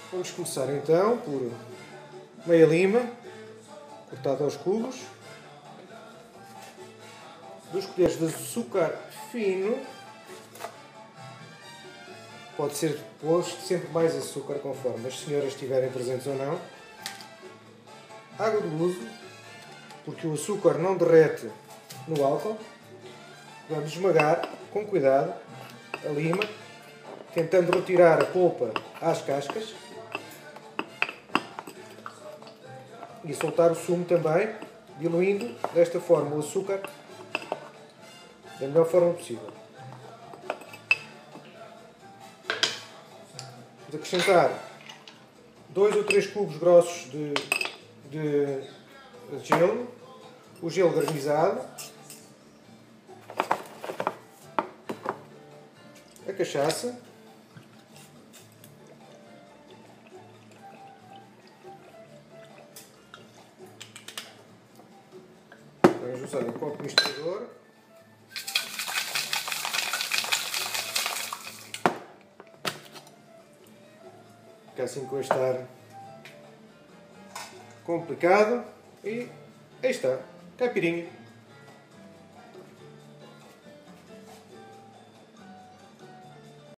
Vamos começar então por meia lima, cortada aos cubos, 2 colheres de açúcar fino, pode ser posto sempre mais açúcar conforme as senhoras estiverem presentes ou não, água de uso, porque o açúcar não derrete no álcool. Vamos esmagar com cuidado a lima, tentando retirar a polpa às cascas e soltar o sumo também, diluindo desta forma o açúcar da melhor forma possível. Vamos acrescentar 2 ou 3 cubos grossos de gelo, o gelo granizado, a cachaça, vamos usar um copo misturador, fica assim com estar complicado, e aí está, caipirinha.